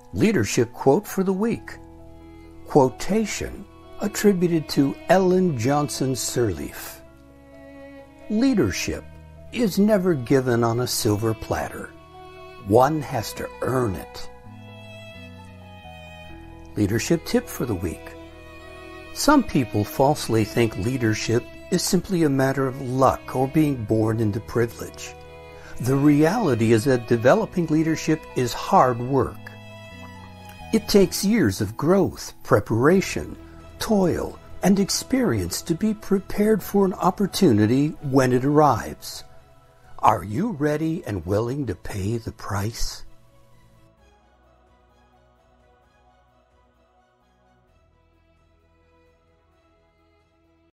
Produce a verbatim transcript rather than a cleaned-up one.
Leadership quote for the week. Quotation attributed to Ellen Johnson Sirleaf. Leadership is never given on a silver platter. One has to earn it. Leadership tip for the week. Some people falsely think leadership is simply a matter of luck or being born into privilege. The reality is that developing leadership is hard work. It takes years of growth, preparation, toil, and experience to be prepared for an opportunity when it arrives. Are you ready and willing to pay the price?